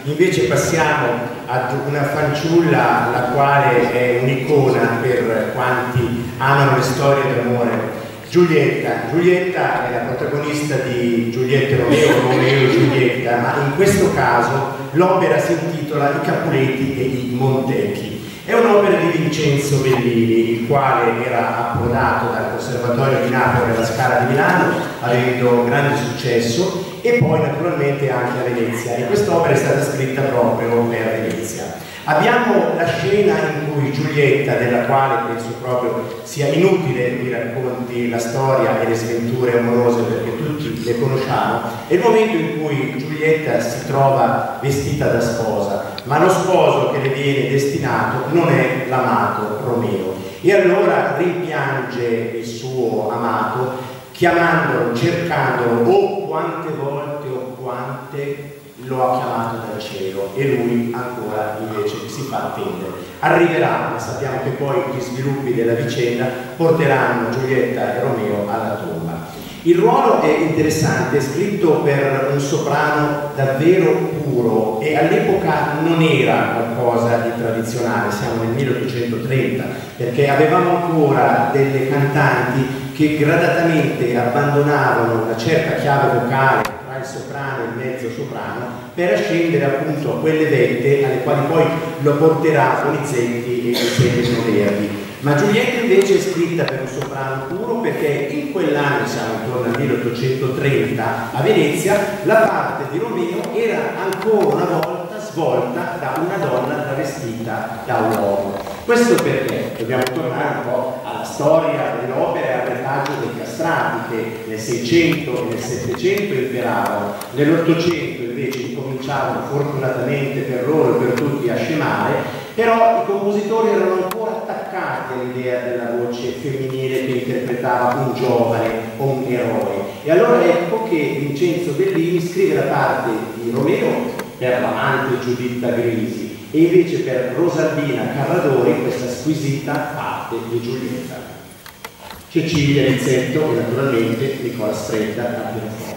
Invece passiamo ad una fanciulla la quale è un'icona per quanti amano le storie d'amore. Giulietta. Giulietta è la protagonista di Giulietta e Romeo, Romeo e Giulietta, ma in questo caso l'opera si intitola I Capuleti e i Montecchi. È un'opera di Vincenzo Bellini, il quale era approdato dal Conservatorio di Napoli alla Scala di Milano, avendo grande successo, e poi naturalmente anche a Venezia. E quest'opera è stata scritta proprio per Venezia. Abbiamo la scena in cui Giulietta, della quale penso proprio sia inutile vi racconti la storia e le sventure amorose perché tutti le conosciamo, è il momento in cui Giulietta si trova vestita da sposa, ma lo sposo che le viene destinato non è l'amato Romeo, e allora rimpiange il suo amato chiamandolo, cercandolo, oh quante volte o quante lo ha chiamato dal cielo, e lui ancora invece si fa attendere. Arriverà, ma sappiamo che poi gli sviluppi della vicenda porteranno Giulietta e Romeo alla tomba. Il ruolo è interessante, è scritto per un soprano davvero puro e all'epoca non era qualcosa di tradizionale, siamo nel 1830, perché avevamo ancora delle cantanti che gradatamente abbandonavano una certa chiave vocale tra il soprano e il mezzo soprano per ascendere appunto a quelle vette alle quali poi lo porterà Donizetti e Sergio Verdi. Ma Giulietta invece è scritta per un soprano puro perché in quell'anno, siamo intorno al 1830, a Venezia, la parte di Romeo era ancora una volta svolta da una donna travestita da uomo. Questo perché dobbiamo tornare un po' alla storia dell'opera e al retaggio dei castrati che nel 600 e nel 700 imperavano, nell'800 invece incominciavano fortunatamente per loro e per tutti a scemare, però i compositori erano ancora attaccati all'idea della voce femminile che interpretava un giovane o un eroe. E allora ecco che Vincenzo Bellini scrive la parte di Romeo per l'amante Giuditta Grisi e invece per Rosalbina Carradori questa squisita parte di Giulietta. Cecilia Rizzetto e naturalmente Nicola Stretta al pianoforte.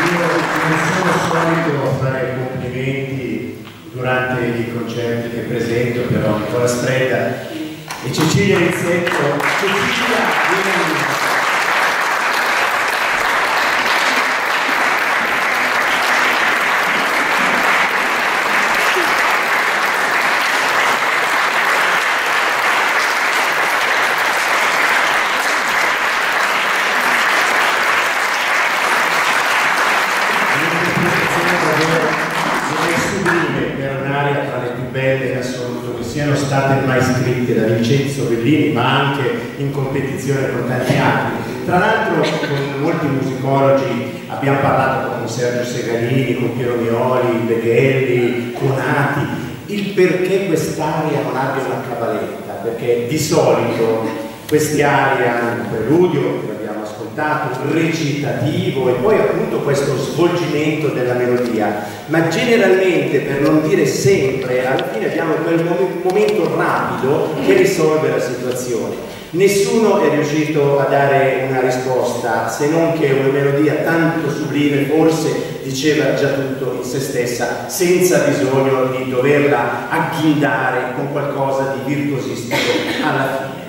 non sono solito fare complimenti durante i concerti che presento, però Nicola Stredda e Cecilia Rizzetto. Cecilia, vieni. Siano state mai scritte da Vincenzo Bellini, ma anche in competizione con tanti altri. Tra l'altro con molti musicologi abbiamo parlato con Sergio Segalini, con Piero Mioli, Beghelli, Conati, il perché quest'aria non abbia una cavaletta, perché di solito queste arie hanno un preludio, che abbiamo ascoltato, recitativo e poi appunto questo svolgimento della melodia, ma generalmente, per non dire sempre, alla fine abbiamo quel momento rapido che risolve la situazione. Nessuno è riuscito a dare una risposta, se non che una melodia tanto sublime forse diceva già tutto in se stessa, senza bisogno di doverla agghindare con qualcosa di virtuosistico alla fine.